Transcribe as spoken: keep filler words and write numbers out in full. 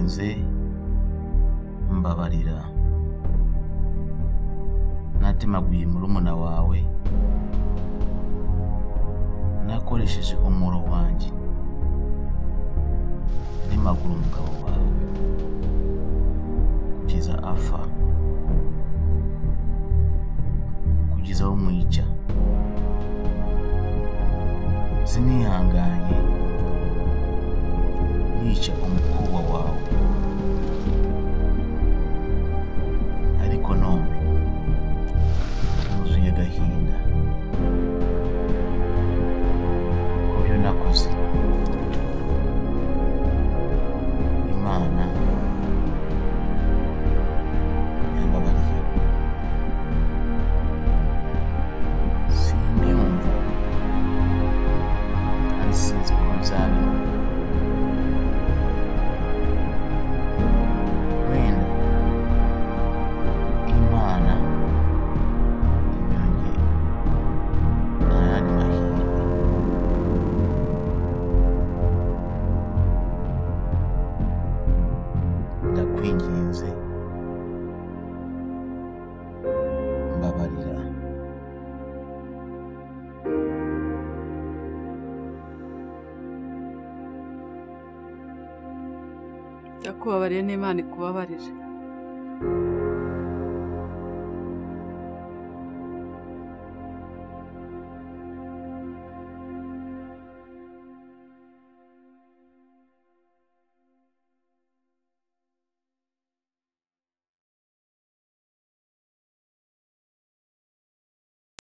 ndakwinginze mbabarira natemaguye murumuna wawe nakoresheje umuro wanjye nimagura umugabo wawe kugeza apfa kugeza aho mwica sinihanganye nica umukobwa wawe ariko none nuzuye agahinda ku byo nakoze Imana yambabariye simbyumva kandi sinzi ko nzabyumva wenda Imana inyonge ayandi mahirwe ndakwinginze mbabarira yakubabariye n'Imana ikubabarire